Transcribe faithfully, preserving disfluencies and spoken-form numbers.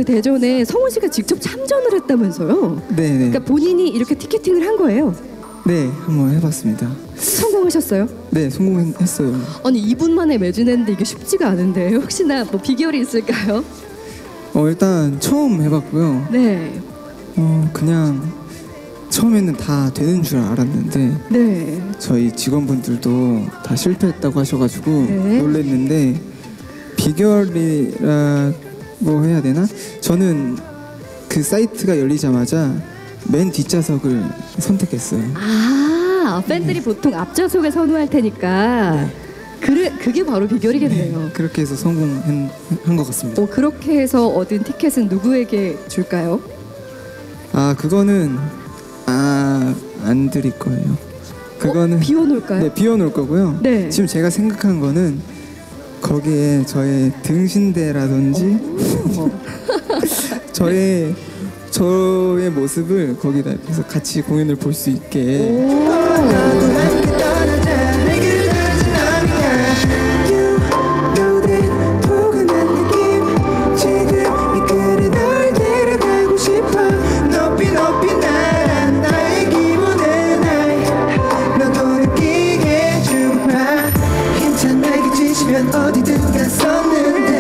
대전에 성훈 씨가 직접 참전을 했다면서요? 네, 네. 그러니까 본인이 이렇게 티켓팅을 한 거예요? 네, 한번 해봤습니다. 성공하셨어요? 네, 성공했어요. 아니 이 분 만에 매진했는데 이게 쉽지가 않은데 혹시나 뭐 비결이 있을까요? 어, 일단 처음 해봤고요. 네. 어, 그냥 처음에는 다 되는 줄 알았는데 네. 저희 직원분들도 다 실패했다고 하셔가지고 네. 놀랬는데 비결이라고 해야 되나? 저는 그 사이트가 열리자마자 맨 뒷좌석을 선택했어요. 아 팬들이 네. 보통 앞좌석을 선호할 테니까 네. 그래, 그게 바로 비결이겠네요. 네, 그렇게 해서 성공한 것 같습니다. 어, 그렇게 해서 얻은 티켓은 누구에게 줄까요? 아 그거는 아, 안 드릴 거예요. 그거는 어, 비워놓을까요? 네, 비워놓을 거고요. 네. 지금 제가 생각한 거는 거기에 저의 등신대라든지 저의 저의 모습을 거기다 해서 같이 공연을 볼 수 있게. 어디든 갔었는데